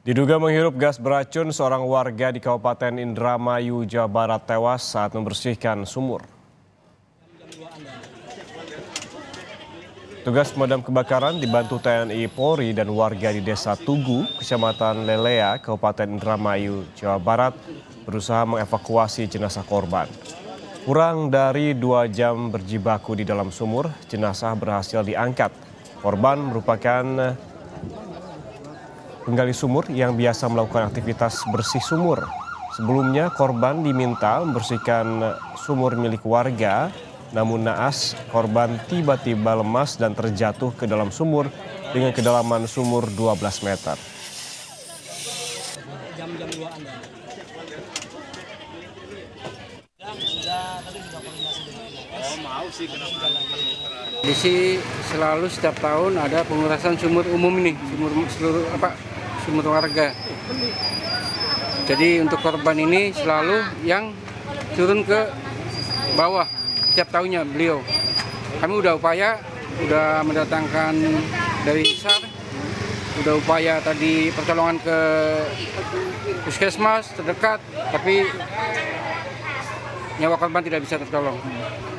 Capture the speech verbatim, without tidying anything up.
Diduga menghirup gas beracun, seorang warga di Kabupaten Indramayu, Jawa Barat tewas saat membersihkan sumur. Tugas pemadam kebakaran dibantu T N I Polri dan warga di Desa Tugu, Kecamatan Lelea, Kabupaten Indramayu, Jawa Barat, berusaha mengevakuasi jenazah korban. Kurang dari dua jam berjibaku di dalam sumur, jenazah berhasil diangkat. Korban merupakan penggali sumur yang biasa melakukan aktivitas bersih sumur. Sebelumnya korban diminta membersihkan sumur milik warga, namun naas korban tiba-tiba lemas dan terjatuh ke dalam sumur dengan kedalaman sumur dua belas meter. Jam-jam duaan ya. Sudah tadi sudah koordinasi dengan Oh, mau sih kenapa Di sini selalu setiap tahun ada pengurasan sumur umum ini, sumur seluruh apa sumur warga. Jadi untuk korban ini selalu yang turun ke bawah setiap tahunnya beliau. Kami udah upaya, udah mendatangkan dari S A R, udah upaya tadi pertolongan ke puskesmas terdekat, tapi nyawa korban tidak bisa tertolong.